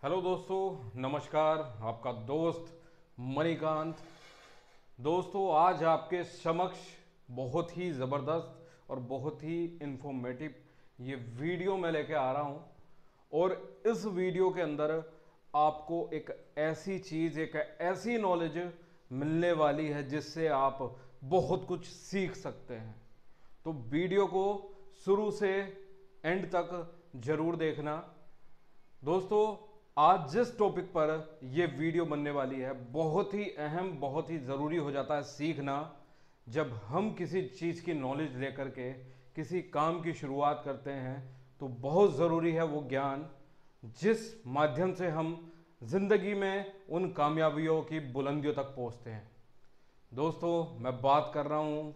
Hello दोस्तों, नमस्कार। आपका दोस्त मणिकांत। दोस्तों, आज आपके समक्ष बहुत ही ज़बरदस्त और बहुत ही इंफॉर्मेटिव ये वीडियो मैं लेके आ रहा हूँ। और इस वीडियो के अंदर आपको एक ऐसी चीज़, एक ऐसी नॉलेज मिलने वाली है जिससे आप बहुत कुछ सीख सकते हैं। तो वीडियो को शुरू से एंड तक जरूर देखना। दोस्तों, आज जिस टॉपिक पर यह वीडियो बनने वाली है बहुत ही अहम, बहुत ही ज़रूरी हो जाता है सीखना। जब हम किसी चीज़ की नॉलेज लेकर के किसी काम की शुरुआत करते हैं तो बहुत ज़रूरी है वो ज्ञान जिस माध्यम से हम जिंदगी में उन कामयाबियों की बुलंदियों तक पहुंचते हैं। दोस्तों, मैं बात कर रहा हूँ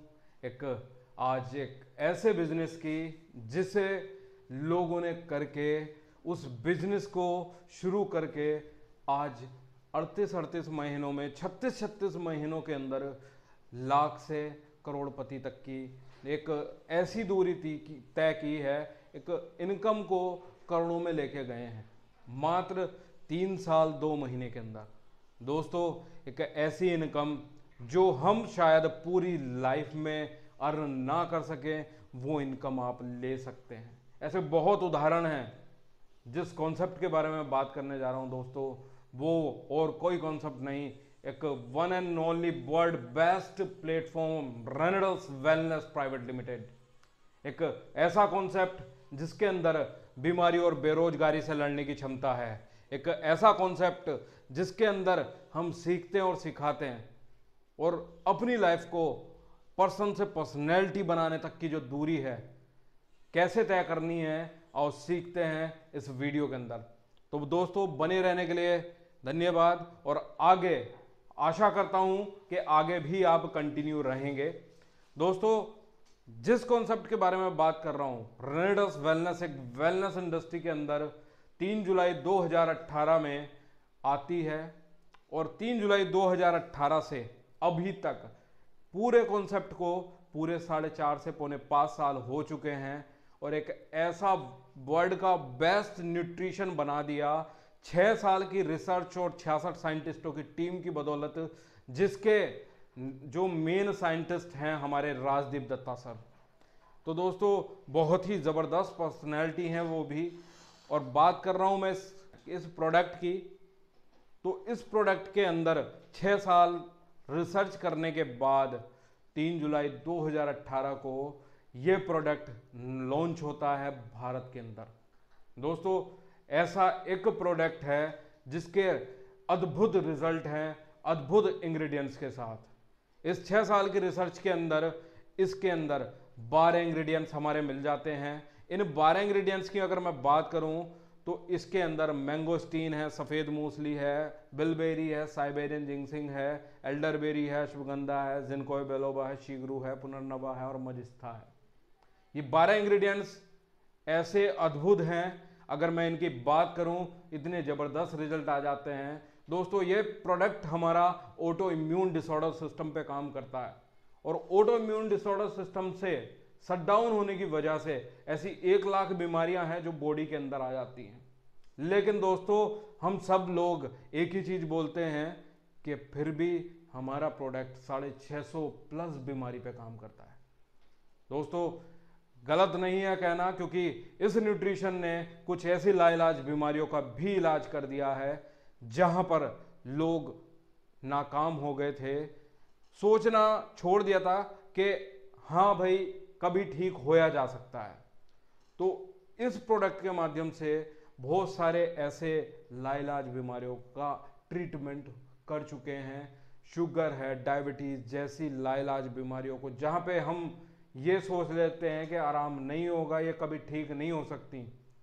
आज एक ऐसे बिजनेस की जिसे लोगों ने करके उस बिजनेस को शुरू करके आज 38-38 महीनों में, 36-36 महीनों के अंदर लाख से करोड़पति तक की एक ऐसी दूरी तय की है। एक इनकम को करोड़ों में लेके गए हैं मात्र 3 साल 2 महीने के अंदर। दोस्तों, एक ऐसी इनकम जो हम शायद पूरी लाइफ में अर्न ना कर सकें, वो इनकम आप ले सकते हैं। ऐसे बहुत उदाहरण हैं। जिस कॉन्सेप्ट के बारे में बात करने जा रहा हूं दोस्तों, वो और कोई कॉन्सेप्ट नहीं, एक one and only world best platform रेनेडल्स वेलनेस प्राइवेट लिमिटेड। एक ऐसा कॉन्सेप्ट जिसके अंदर बीमारी और बेरोजगारी से लड़ने की क्षमता है। एक ऐसा कॉन्सेप्ट जिसके अंदर हम सीखते हैं और सिखाते हैं और अपनी लाइफ को पर्सन से पर्सनैलिटी बनाने तक की जो दूरी है कैसे तय करनी है और सीखते हैं इस वीडियो के अंदर। तो दोस्तों, बने रहने के लिए धन्यवाद और आगे आशा करता हूं कि आगे भी आप कंटिन्यू रहेंगे। दोस्तों, जिस कॉन्सेप्ट के बारे में बात कर रहा हूं, रेनेडल्स वेलनेस एक वेलनेस इंडस्ट्री के अंदर 3 जुलाई 2018 में आती है और 3 जुलाई 2018 से अभी तक पूरे कॉन्सेप्ट को पूरे 4.5 से पौने 5 साल हो चुके हैं और एक ऐसा वर्ल्ड का बेस्ट न्यूट्रिशन बना दिया 6 साल की रिसर्च और 66 साइंटिस्टों की टीम की बदौलत, जिसके जो मेन साइंटिस्ट हैं हमारे राजदीप दत्ता सर। तो दोस्तों, बहुत ही ज़बरदस्त पर्सनैलिटी हैं वो भी। और बात कर रहा हूं मैं इस प्रोडक्ट की। तो इस प्रोडक्ट के अंदर 6 साल रिसर्च करने के बाद 3 जुलाई 2018 को ये प्रोडक्ट लॉन्च होता है भारत के अंदर। दोस्तों, ऐसा एक प्रोडक्ट है जिसके अद्भुत रिजल्ट हैं, अद्भुत इंग्रेडिएंट्स के साथ। इस 6 साल की रिसर्च के अंदर इसके अंदर 12 इंग्रेडिएंट्स हमारे मिल जाते हैं। इन 12 इंग्रेडिएंट्स की अगर मैं बात करूं तो इसके अंदर मैंगोस्टीन है, सफ़ेद मूसली है, बिलबेरी है, साइबेरियन जिंक्सिंग है, एल्डरबेरी है, अश्वगंधा है, जिनकोय बेलोबा है, शीगरू है, पुनर्नवा है और मजिस्था है। ये 12 इंग्रेडिएंट्स ऐसे अद्भुत हैं, अगर मैं इनकी बात करूं इतने ज़बरदस्त रिजल्ट आ जाते हैं। दोस्तों, ये प्रोडक्ट हमारा ऑटो इम्यून डिसऑर्डर सिस्टम पे काम करता है और ऑटो इम्यून डिसऑर्डर सिस्टम से शट डाउन होने की वजह से ऐसी 1 लाख बीमारियां हैं जो बॉडी के अंदर आ जाती हैं। लेकिन दोस्तों, हम सब लोग एक ही चीज़ बोलते हैं कि फिर भी हमारा प्रोडक्ट 650 प्लस बीमारी पे काम करता है। दोस्तों, गलत नहीं है कहना, क्योंकि इस न्यूट्रिशन ने कुछ ऐसी लाइलाज बीमारियों का भी इलाज कर दिया है जहां पर लोग नाकाम हो गए थे, सोचना छोड़ दिया था कि हाँ भाई कभी ठीक होया जा सकता है। तो इस प्रोडक्ट के माध्यम से बहुत सारे ऐसे लाइलाज बीमारियों का ट्रीटमेंट कर चुके हैं। शुगर है, डायबिटीज जैसी लाइलाज बीमारियों को जहां पे हम ये सोच लेते हैं कि आराम नहीं होगा, ये कभी ठीक नहीं हो सकती,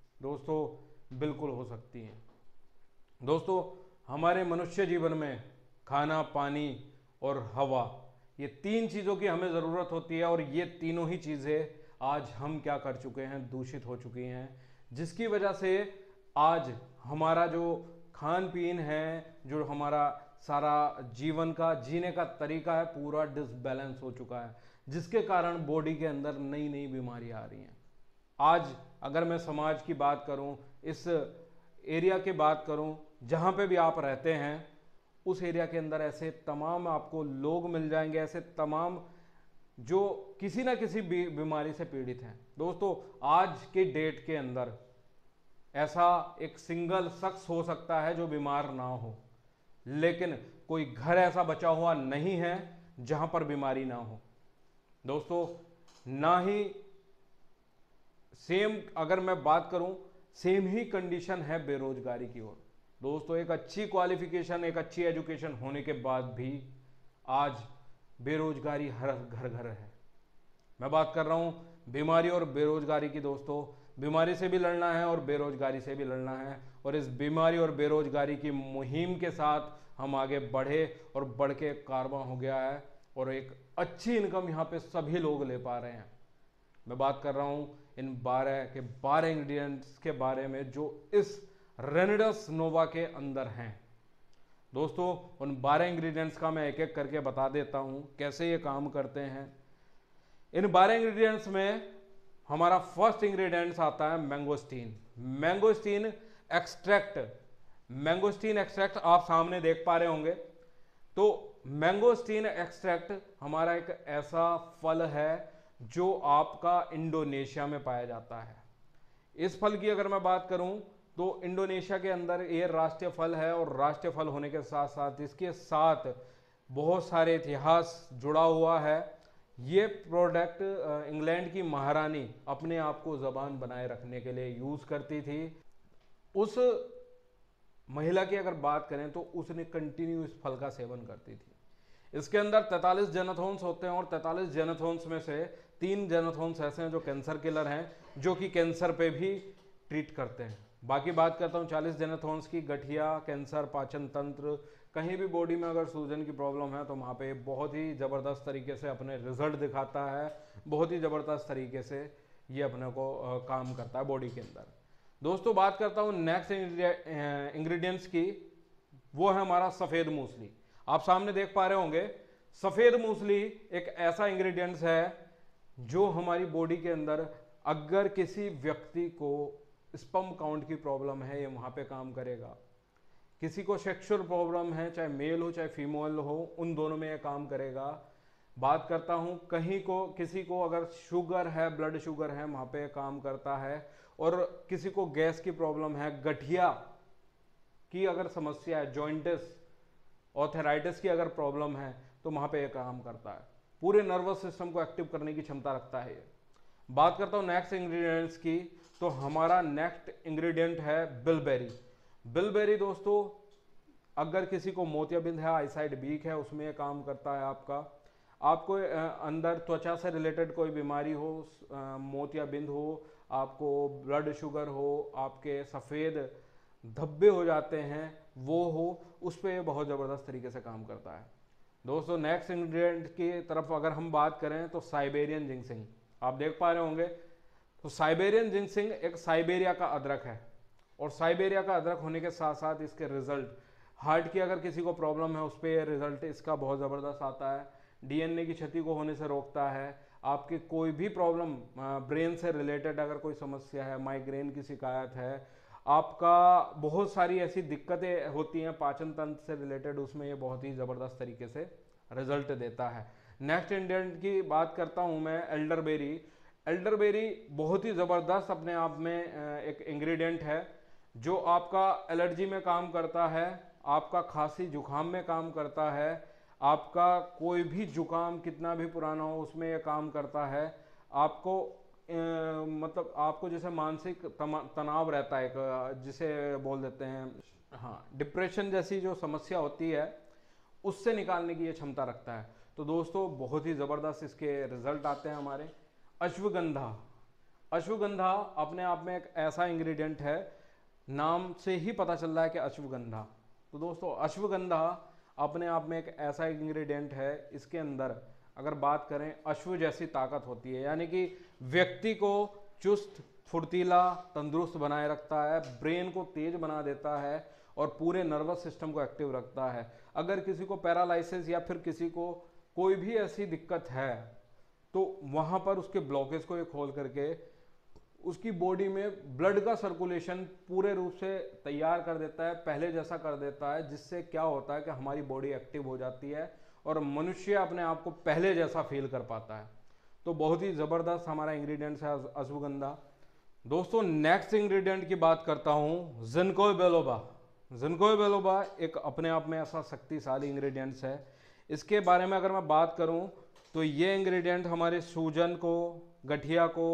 दोस्तों बिल्कुल हो सकती हैं। दोस्तों, हमारे मनुष्य जीवन में खाना, पानी और हवा, ये 3 चीज़ों की हमें ज़रूरत होती है और ये तीनों ही चीज़ें आज हम क्या कर चुके हैं, दूषित हो चुकी हैं, जिसकी वजह से आज हमारा जो खान पीन है, जो हमारा सारा जीवन का जीने का तरीका है, पूरा डिसबैलेंस हो चुका है, जिसके कारण बॉडी के अंदर नई नई बीमारियां आ रही हैं। आज अगर मैं समाज की बात करूं, इस एरिया की बात करूं, जहां पे भी आप रहते हैं उस एरिया के अंदर ऐसे तमाम आपको लोग मिल जाएंगे, ऐसे तमाम जो किसी ना किसी बीमारी से पीड़ित हैं। दोस्तों आज के डेट के अंदर ऐसा एक सिंगल शख्स हो सकता है जो बीमार ना हो, लेकिन कोई घर ऐसा बचा हुआ नहीं है जहां पर बीमारी ना हो। दोस्तों ना ही सेम अगर मैं बात करूं, सेम ही कंडीशन है बेरोजगारी की ओर। दोस्तों एक अच्छी क्वालिफिकेशन, एक अच्छी एजुकेशन होने के बाद भी आज बेरोजगारी हर घर घर है। मैं बात कर रहा हूं बीमारी और बेरोजगारी की। दोस्तों बीमारी से भी लड़ना है और बेरोजगारी से भी लड़ना है, और इस बीमारी और बेरोजगारी की मुहिम के साथ हम आगे बढ़े और बढ़ के कारवां हो गया है, और एक अच्छी इनकम यहाँ पे सभी लोग ले पा रहे हैं। मैं बात कर रहा हूँ इन 12 इंग्रेडिएंट्स के बारे में जो इस रेनेडस नोवा के अंदर हैं। दोस्तों उन 12 इंग्रेडिएंट्स का मैं एक एक करके बता देता हूँ कैसे ये काम करते हैं। इन 12 इंग्रेडिएंट्स में हमारा फर्स्ट इंग्रेडिएंट्स आता है mangosteen. Mangosteen extract. Mangosteen extract आप सामने देख पा रहे होंगे। तो मैंगोस्टीन एक्सट्रैक्ट हमारा एक ऐसा फल है जो आपका इंडोनेशिया में पाया जाता है। इस फल की अगर मैं बात करूं तो इंडोनेशिया के अंदर ये राष्ट्रीय फल है, और राष्ट्रीय फल होने के साथ साथ इसके साथ बहुत सारे इतिहास जुड़ा हुआ है। ये प्रोडक्ट इंग्लैंड की महारानी अपने आप को जबान बनाए रखने के लिए यूज करती थी। उस महिला की अगर बात करें तो उसने कंटिन्यू इस फल का सेवन करती थी। इसके अंदर 43 जेनेथोन्स होते हैं, और 43 जेनेथोन्स में से 3 जेनेथोन्स ऐसे हैं जो कैंसर किलर हैं, जो कि कैंसर पे भी ट्रीट करते हैं। बाकी बात करता हूँ 40 जेनेथोन्स की। गठिया, कैंसर, पाचन तंत्र, कहीं भी बॉडी में अगर सूजन की प्रॉब्लम है तो वहाँ पे बहुत ही ज़बरदस्त तरीके से अपने रिजल्ट दिखाता है, बहुत ही ज़बरदस्त तरीके से ये अपने को काम करता है बॉडी के अंदर। दोस्तों बात करता हूँ नेक्स्ट इंग्रेडिएंट्स की, वो है हमारा सफ़ेद मूसली। आप सामने देख पा रहे होंगे सफ़ेद मूसली एक ऐसा इंग्रेडिएंट्स है जो हमारी बॉडी के अंदर अगर किसी व्यक्ति को स्पर्म काउंट की प्रॉब्लम है ये वहाँ पे काम करेगा। किसी को सेक्सुअल प्रॉब्लम है, चाहे मेल हो चाहे फीमेल हो, उन दोनों में ये काम करेगा। बात करता हूँ कहीं को किसी को अगर शुगर है, ब्लड शुगर है, वहाँ पे काम करता है। और किसी को गैस की प्रॉब्लम है, गठिया की अगर समस्या है, जॉइंटिस, ऑर्थराइटिस की अगर प्रॉब्लम है तो वहाँ पे ये काम करता है। पूरे नर्वस सिस्टम को एक्टिव करने की क्षमता रखता है ये। बात करता हूँ नेक्स्ट इंग्रेडिएंट्स की, तो हमारा नेक्स्ट इंग्रेडिएंट है बिलबेरी। बिलबेरी दोस्तों अगर किसी को मोतियाबिंद है, आईसाइट वीक है, उसमें ये काम करता है। आपको अंदर त्वचा से रिलेटेड कोई बीमारी हो, मोतियाबिंद हो, आपको ब्लड शुगर हो, आपके सफ़ेद धब्बे हो जाते हैं वो हो, उस पर बहुत ज़बरदस्त तरीके से काम करता है। दोस्तों नेक्स्ट इंग्रेडिएंट की तरफ अगर हम बात करें तो साइबेरियन जिंक्सिंग आप देख पा रहे होंगे। तो साइबेरियन जिंक्सिंग एक साइबेरिया का अदरक है, और साइबेरिया का अदरक होने के साथ साथ इसके रिजल्ट, हार्ट की अगर किसी को प्रॉब्लम है उस पर रिजल्ट इसका बहुत ज़बरदस्त आता है। डीएनए की क्षति को होने से रोकता है। आपकी कोई भी प्रॉब्लम ब्रेन से रिलेटेड अगर कोई समस्या है, माइग्रेन की शिकायत है, आपका बहुत सारी ऐसी दिक्कतें होती हैं पाचन तंत्र से रिलेटेड, उसमें ये बहुत ही ज़बरदस्त तरीके से रिजल्ट देता है। नेक्स्ट इंग्रेडिएंट की बात करता हूँ मैं एल्डरबेरी। एल्डरबेरी बहुत ही ज़बरदस्त अपने आप में एक इंग्रेडिएंट है जो आपका एलर्जी में काम करता है, आपका खांसी जुकाम में काम करता है, आपका कोई भी जुकाम कितना भी पुराना हो उसमें यह काम करता है। आपको मतलब आपको जैसे मानसिक तनाव रहता है, जिसे बोल देते हैं हाँ डिप्रेशन जैसी जो समस्या होती है, उससे निकालने की ये क्षमता रखता है। तो दोस्तों बहुत ही ज़बरदस्त इसके रिजल्ट आते हैं हमारे। अश्वगंधा। अश्वगंधा अपने आप में एक ऐसा इंग्रेडिएंट है, नाम से ही पता चल रहा है कि अश्वगंधा। तो दोस्तों अश्वगंधा अपने आप में एक ऐसा इंग्रेडिएंट है, इसके अंदर अगर बात करें अश्व जैसी ताकत होती है, यानी कि व्यक्ति को चुस्त, फुर्तीला, तंदुरुस्त बनाए रखता है, ब्रेन को तेज बना देता है और पूरे नर्वस सिस्टम को एक्टिव रखता है। अगर किसी को पैरालिसिस या फिर किसी को कोई भी ऐसी दिक्कत है तो वहाँ पर उसके ब्लॉकेज को ये खोल करके उसकी बॉडी में ब्लड का सर्कुलेशन पूरे रूप से तैयार कर देता है, पहले जैसा कर देता है, जिससे क्या होता है कि हमारी बॉडी एक्टिव हो जाती है और मनुष्य अपने आप को पहले जैसा फील कर पाता है। तो बहुत ही ज़बरदस्त हमारा इंग्रेडिएंट्स है अश्वगंधा। दोस्तों नेक्स्ट इंग्रेडिएंट की बात करता हूँ, जिंको बिलोबा। जिंको बिलोबा एक अपने आप में ऐसा शक्तिशाली इंग्रेडिएंट्स है। इसके बारे में अगर मैं बात करूँ तो ये इंग्रेडिएंट हमारे सूजन को, गठिया को,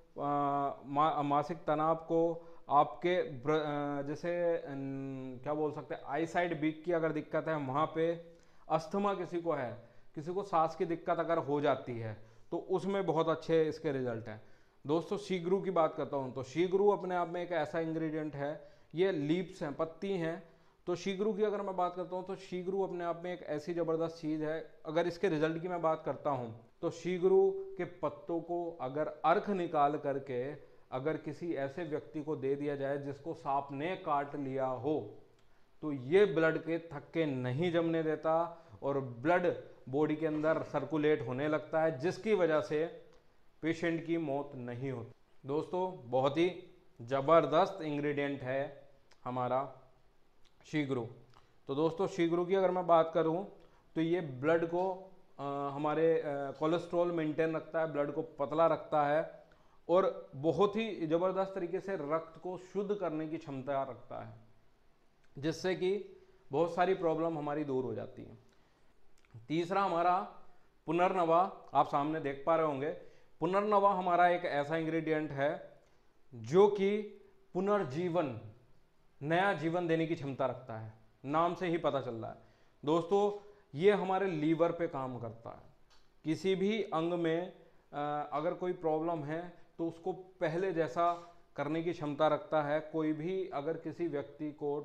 मासिक तनाव को, आपके जैसे क्या बोल सकते हैं, आई साइड वीक की अगर दिक्कत है वहाँ पे, अस्थमा किसी को है, किसी को सांस की दिक्कत अगर हो जाती है तो उसमें बहुत अच्छे इसके रिजल्ट हैं। दोस्तों शीगरू की बात करता हूँ तो शीगरू अपने आप में एक ऐसा इंग्रेडिएंट है, ये लीव्स हैं, पत्ती हैं। तो शीगरू की अगर मैं बात करता हूँ तो शीगरू अपने आप में एक ऐसी ज़बरदस्त चीज़ है। अगर इसके रिजल्ट की मैं बात करता हूँ तो शीगरू के पत्तों को अगर अर्क निकाल करके अगर किसी ऐसे व्यक्ति को दे दिया जाए जिसको सांप ने काट लिया हो, तो ये ब्लड के थक्के नहीं जमने देता और ब्लड बॉडी के अंदर सर्कुलेट होने लगता है, जिसकी वजह से पेशेंट की मौत नहीं होती। दोस्तों बहुत ही ज़बरदस्त इंग्रेडिएंट है हमारा शीगरू। तो दोस्तों शीगरू की अगर मैं बात करूं तो ये ब्लड को हमारे कोलेस्ट्रॉल मेंटेन रखता है, ब्लड को पतला रखता है और बहुत ही ज़बरदस्त तरीके से रक्त को शुद्ध करने की क्षमता रखता है, जिससे कि बहुत सारी प्रॉब्लम हमारी दूर हो जाती है। तीसरा हमारा पुनर्नवा, आप सामने देख पा रहे होंगे। पुनर्नवा हमारा एक ऐसा इंग्रेडिएंट है जो कि पुनर्जीवन, नया जीवन देने की क्षमता रखता है, नाम से ही पता चल रहा है। दोस्तों ये हमारे लीवर पे काम करता है। किसी भी अंग में अगर कोई प्रॉब्लम है तो उसको पहले जैसा करने की क्षमता रखता है। कोई भी अगर किसी व्यक्ति को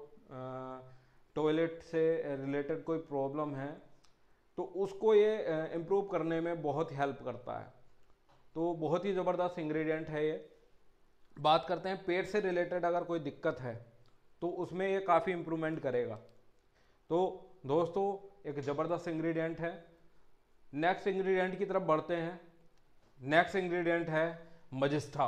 टॉयलेट से रिलेटेड कोई प्रॉब्लम है तो उसको ये इम्प्रूव करने में बहुत हेल्प करता है। तो बहुत ही ज़बरदस्त इंग्रेडिएंट है ये। बात करते हैं पेट से रिलेटेड अगर कोई दिक्कत है तो उसमें ये काफ़ी इम्प्रूवमेंट करेगा। तो दोस्तों एक ज़बरदस्त इंग्रेडिएंट है। नेक्स्ट इंग्रेडिएंट की तरफ बढ़ते हैं। नेक्स्ट इंग्रेडिएंट है मजिस्ट्रा।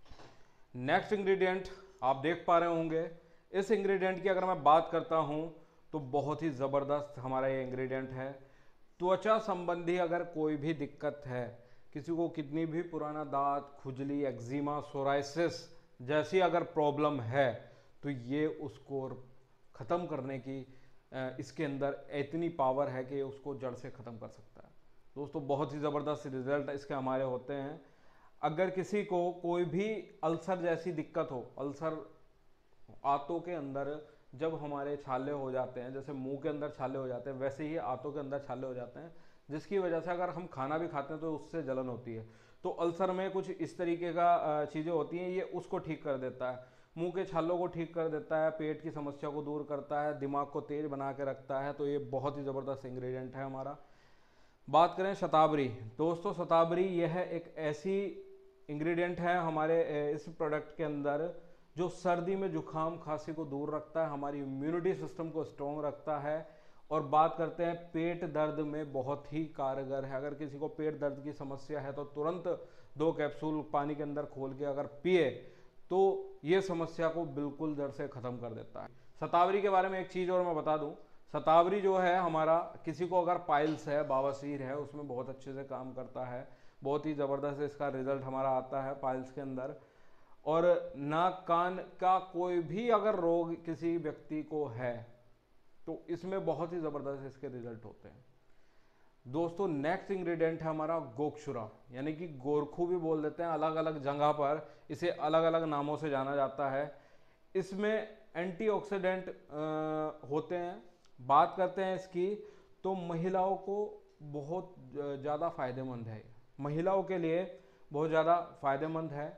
नेक्स्ट इंग्रेडिएंट आप देख पा रहे होंगे। इस इंग्रेडिएंट की अगर मैं बात करता हूँ तो बहुत ही ज़बरदस्त हमारा ये इंग्रेडिएंट है। त्वचा संबंधी अगर कोई भी दिक्कत है, किसी को कितनी भी पुराना दांत, खुजली, एक्जिमा, सोराइसिस जैसी अगर प्रॉब्लम है तो ये उसको ख़त्म करने की इसके अंदर इतनी पावर है कि उसको जड़ से ख़त्म कर सकता है। दोस्तों बहुत ही ज़बरदस्त रिजल्ट इसके हमारे होते हैं। अगर किसी को कोई भी अल्सर जैसी दिक्कत हो, अल्सर आंतों के अंदर जब हमारे छाले हो जाते हैं, जैसे मुंह के अंदर छाले हो जाते हैं वैसे ही आंतों के अंदर छाले हो जाते हैं, जिसकी वजह से अगर हम खाना भी खाते हैं तो उससे जलन होती है। तो अल्सर में कुछ इस तरीके का चीज़ें होती हैं, ये उसको ठीक कर देता है। मुंह के छालों को ठीक कर देता है, पेट की समस्या को दूर करता है, दिमाग को तेज बना के रखता है। तो ये बहुत ही ज़बरदस्त इंग्रेडिएंट है हमारा। बात करें शतावरी। दोस्तों शतावरी यह एक ऐसी इंग्रेडिएंट है हमारे इस प्रोडक्ट के अंदर जो सर्दी में जुकाम खांसी को दूर रखता है, हमारी इम्यूनिटी सिस्टम को स्ट्रॉन्ग रखता है। और बात करते हैं पेट दर्द में बहुत ही कारगर है। अगर किसी को पेट दर्द की समस्या है तो तुरंत 2 कैप्सूल पानी के अंदर खोल के अगर पिए तो ये समस्या को बिल्कुल जड़ से ख़त्म कर देता है। शतावरी के बारे में एक चीज़ और मैं बता दूं, शतावरी जो है हमारा, किसी को अगर पाइल्स है, बवासीर है, उसमें बहुत अच्छे से काम करता है। बहुत ही ज़बरदस्त इसका रिजल्ट हमारा आता है पाइल्स के अंदर। और नाक कान का कोई भी अगर रोग किसी व्यक्ति को है तो इसमें बहुत ही ज़बरदस्त इसके रिजल्ट होते हैं। दोस्तों नेक्स्ट इंग्रेडिएंट है हमारा गोक्षुरा, यानी कि गोरखू भी बोल देते हैं, अलग अलग जगह पर इसे अलग अलग नामों से जाना जाता है। इसमें एंटीऑक्सीडेंट होते हैं। बात करते हैं इसकी तो महिलाओं को बहुत ज़्यादा फायदेमंद है, महिलाओं के लिए बहुत ज़्यादा फायदेमंद है।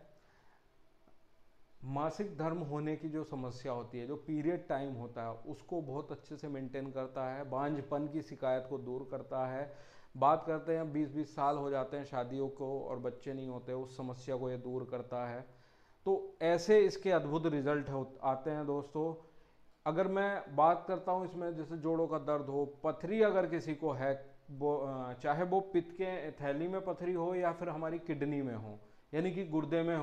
मासिक धर्म होने की जो समस्या होती है, जो पीरियड टाइम होता है, उसको बहुत अच्छे से मेंटेन करता है। बांझपन की शिकायत को दूर करता है। बात करते हैं 20-20 साल हो जाते हैं शादियों को और बच्चे नहीं होते, उस समस्या को ये दूर करता है। तो ऐसे इसके अद्भुत रिजल्ट आते हैं। दोस्तों अगर मैं बात करता हूँ इसमें, जैसे जोड़ों का दर्द हो, पथरी अगर किसी को है, वो चाहे वो पित्त के थैली में पथरी हो या फिर हमारी किडनी में हो, यानी कि गुर्दे में हो,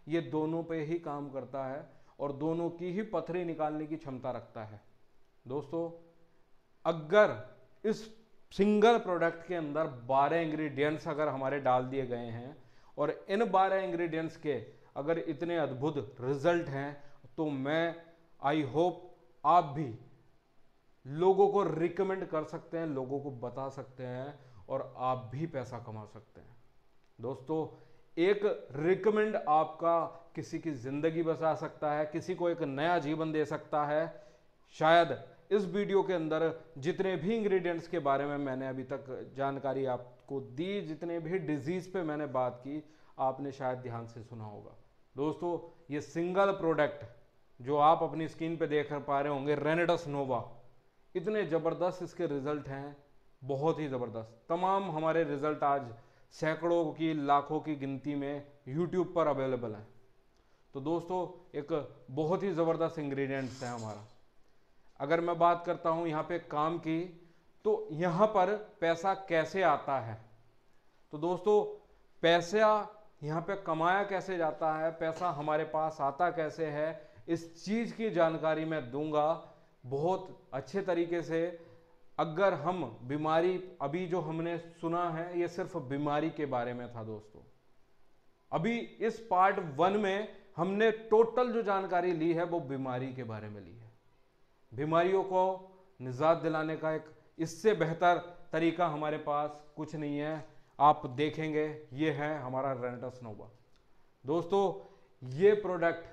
ये दोनों पे ही काम करता है और दोनों की ही पथरी निकालने की क्षमता रखता है। दोस्तों, अगर इस सिंगल प्रोडक्ट के अंदर 12 इंग्रेडिएंट्स अगर हमारे डाल दिए गए हैं और इन 12 इंग्रेडिएंट्स के अगर इतने अद्भुत रिजल्ट हैं, तो मैं आई होप आप भी लोगों को रिकमेंड कर सकते हैं, लोगों को बता सकते हैं और आप भी पैसा कमा सकते हैं। दोस्तों, एक रिकमेंड आपका किसी की जिंदगी बचा सकता है, किसी को एक नया जीवन दे सकता है। शायद इस वीडियो के अंदर जितने भी इंग्रेडिएंट्स के बारे में मैंने अभी तक जानकारी आपको दी, जितने भी डिजीज पे मैंने बात की, आपने शायद ध्यान से सुना होगा। दोस्तों, ये सिंगल प्रोडक्ट जो आप अपनी स्क्रीन पे देख पा रहे होंगे, रेनेडस नोवा, इतने ज़बरदस्त इसके रिजल्ट हैं, बहुत ही ज़बरदस्त। तमाम हमारे रिजल्ट आज सैकड़ों की, लाखों की गिनती में यूट्यूब पर अवेलेबल हैं। तो दोस्तों, एक बहुत ही ज़बरदस्त इंग्रेडिएंट्स है हमारा। अगर मैं बात करता हूँ यहाँ पे काम की, तो यहाँ पर पैसा कैसे आता है, तो दोस्तों पैसा यहाँ पे कमाया कैसे जाता है, पैसा हमारे पास आता कैसे है, इस चीज़ की जानकारी मैं दूंगा बहुत अच्छे तरीके से। अगर हम बीमारी, अभी जो हमने सुना है ये सिर्फ बीमारी के बारे में था दोस्तों। अभी इस पार्ट 1 में हमने टोटल जो जानकारी ली है वो बीमारी के बारे में ली है। बीमारियों को निजात दिलाने का एक इससे बेहतर तरीका हमारे पास कुछ नहीं है। आप देखेंगे, ये है हमारा रेनेडस नोवा। दोस्तों, ये प्रोडक्ट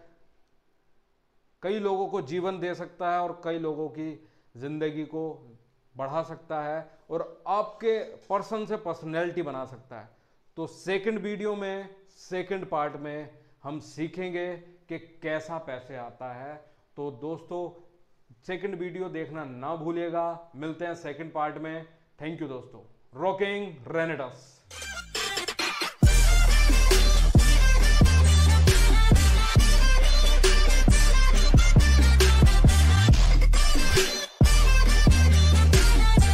कई लोगों को जीवन दे सकता है और कई लोगों की जिंदगी को बढ़ा सकता है और आपके पर्सन से पर्सनैलिटी बना सकता है। तो सेकंड वीडियो में, सेकंड पार्ट में हम सीखेंगे कि कैसा पैसे आता है। तो दोस्तों, सेकंड वीडियो देखना ना भूलिएगा। मिलते हैं सेकंड पार्ट में। थैंक यू दोस्तों। रॉकिंग रेनेडस।